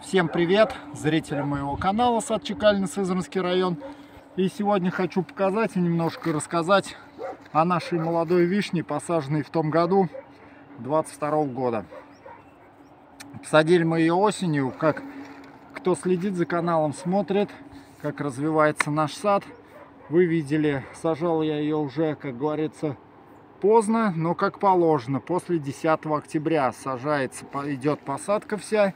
Всем привет, зрители моего канала Сад Чекалин, Сызранский район. И сегодня хочу показать и немножко рассказать о нашей молодой вишне, посаженной в том году, 22 года. Посадили мы ее осенью. Как кто следит за каналом, смотрит, как развивается наш сад. Вы видели, сажал я ее уже, как говорится, поздно, но как положено. После 10 октября сажается, идет посадка вся.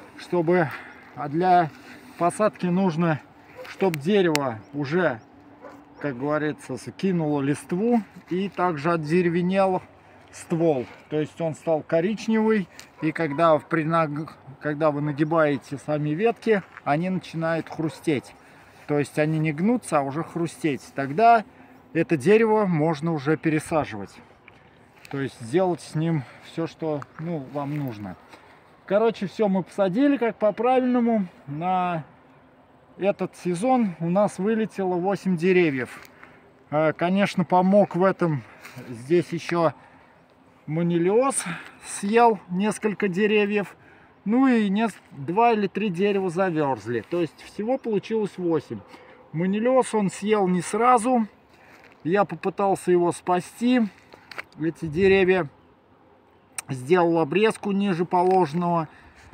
А для посадки нужно, чтобы дерево уже, как говорится, кинуло листву и также отдеревенел ствол. То есть он стал коричневый, и когда вы нагибаете сами ветки, они начинают хрустеть. То есть они не гнутся, а уже хрустеть. Тогда это дерево можно уже пересаживать. То есть сделать с ним все, что вам нужно. Короче, все мы посадили как по-правильному. На этот сезон у нас вылетело 8 деревьев. Конечно, помог в этом здесь еще манилиоз, съел несколько деревьев. Ну и 2 или 3 дерева заверзли. То есть всего получилось 8. Манилиоз он съел не сразу. Я попытался его спасти. Эти деревья. Сделал обрезку ниже положенного.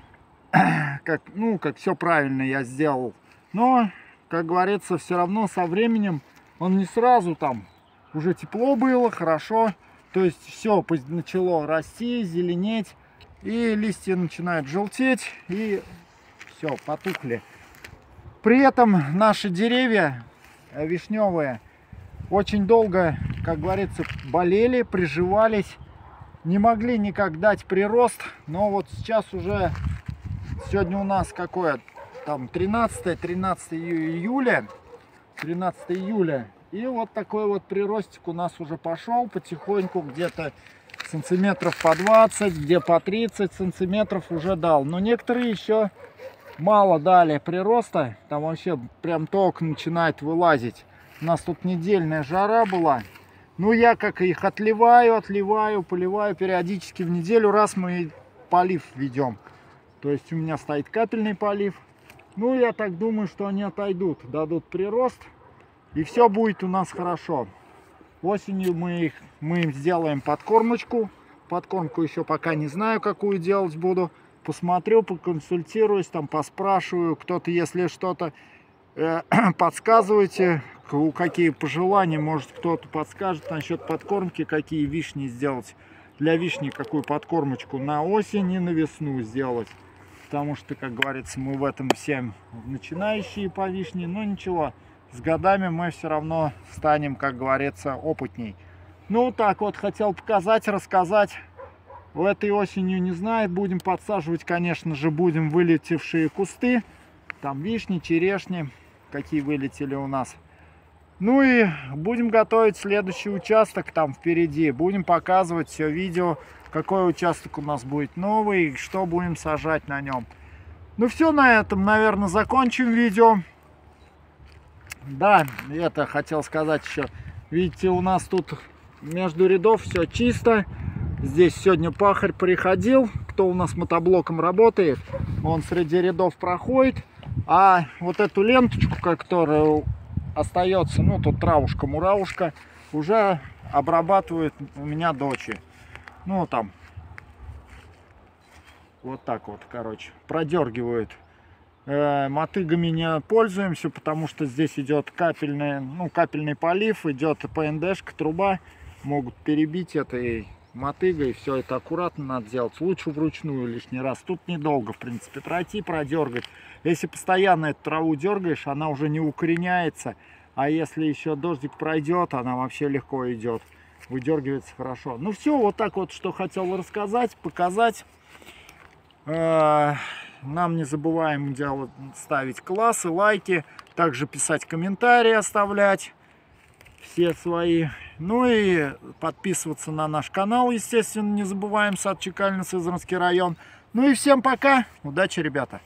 Как все правильно я сделал. Но, как говорится, все равно со временем он не сразу там. Уже тепло было, хорошо. То есть все начало расти, зеленеть. И листья начинают желтеть. И все, потухли. При этом наши деревья вишневые очень долго, как говорится, болели, приживались. Не могли никак дать прирост, но вот сейчас уже, сегодня у нас какое, там 13 июля, и вот такой вот приростик у нас уже пошел потихоньку, где-то сантиметров по 20, где по 30 сантиметров уже дал. Но некоторые еще мало дали прироста, там вообще прям только начинает вылазить. У нас тут недельная жара была. Ну, я как их отливаю, поливаю периодически. В неделю раз мы полив ведем. То есть у меня стоит капельный полив. Ну, я так думаю, что они отойдут, дадут прирост. И все будет у нас хорошо. Осенью мы им сделаем подкормочку. Подкормку еще пока не знаю, какую делать буду. Посмотрю, поконсультируюсь, там поспрашиваю. Кто-то, если что-то подсказывайте, какие пожелания, может кто-то подскажет насчет подкормки, какие вишни сделать, для вишни какую подкормочку на осень и на весну сделать, потому что, как говорится, мы в этом все начинающие по вишне, но ничего, с годами мы все равно станем, как говорится, опытней. Ну так вот, хотел показать, рассказать. В этой осенью не знаю, будем подсаживать, конечно же, будем вылетевшие кусты, там вишни, черешни, какие вылетели у нас. Ну и будем готовить следующий участок там впереди. Будем показывать все видео, какой участок у нас будет новый, что будем сажать на нем. Ну все, на этом, наверное, закончим видео. Да, это хотел сказать еще. Видите, у нас тут между рядов все чисто. Здесь сегодня пахарь приходил, кто у нас мотоблоком работает. Он среди рядов проходит. А вот эту ленточку, которая остается, тут травушка-муравушка, уже обрабатывает у меня дочь. Там вот так вот, короче, продергивает. Мотыгами не пользуемся, потому что здесь идет капельный полив, идет ПНДшка, труба, могут перебить этой мотыгой. Все это аккуратно надо делать, лучше вручную лишний раз. Тут недолго, в принципе, пройти, продергать. Если постоянно эту траву дергаешь, она уже не укореняется. А если еще дождик пройдет, она вообще легко идет. Выдергивается хорошо. Ну все, вот так вот, что хотел рассказать, показать. Нам не забываем ставить классы, лайки. Также писать комментарии, оставлять. Все свои. Ну и подписываться на наш канал, естественно, не забываем. Сад Чекалин, Сызранский район. Ну и всем пока. Удачи, ребята.